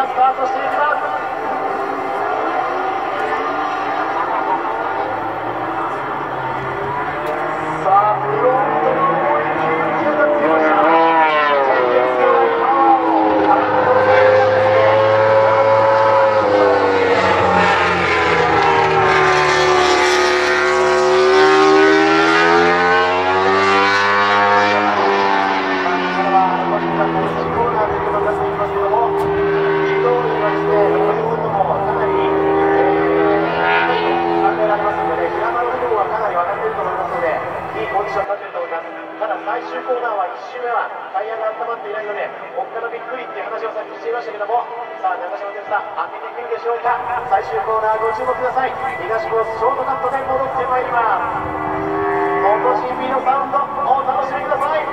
がスタートしていきます。さあフロントの思い切りが出ました。最終コーナーは1周目はタイヤが温まっていないのでおっかなびっくりっていう話をさっきしていましたけども、さあ中島哲太当ててくるでしょうか。最終コーナーご注目ください。東コースショートカットで戻ってまいります。MotoGP のサウンドお楽しみください。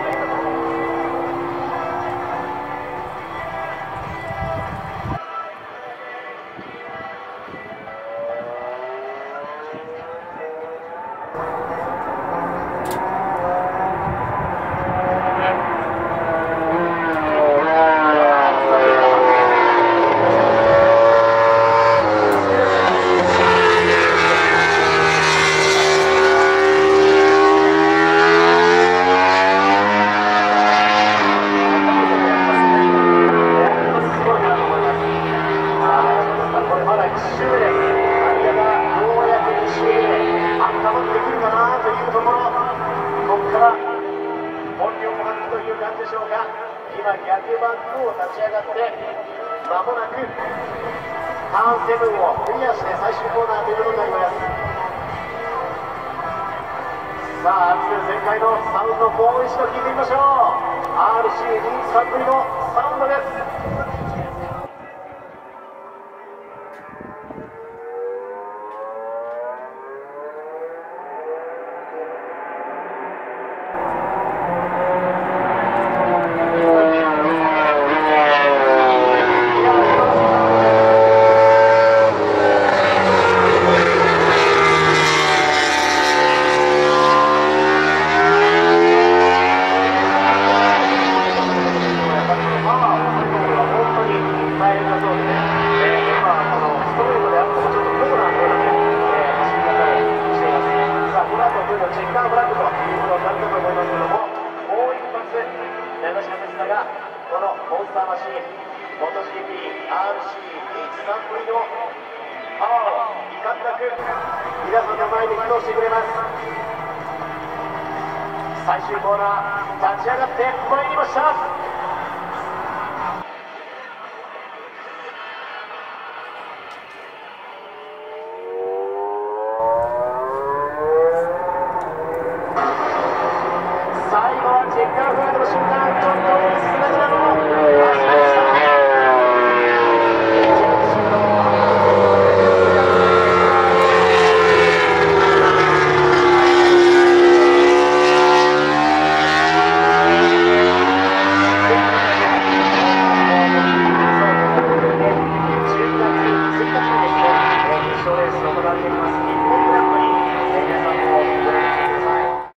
今逆バックを立ち上がってまもなくターン7をクリアして最終コーナーということになります。さあアクセル全開のサウンドもう一度聞いてみましょう。 RC リーチサンプリのサウンドです。このモンスターマシン MotoGP RC リーチサンプリのパワーを遺憾なく皆さんの前に披露してくれます。最終コーナー立ち上がってまいりました。最後はチェッカーフラグの瞬間、ちょっと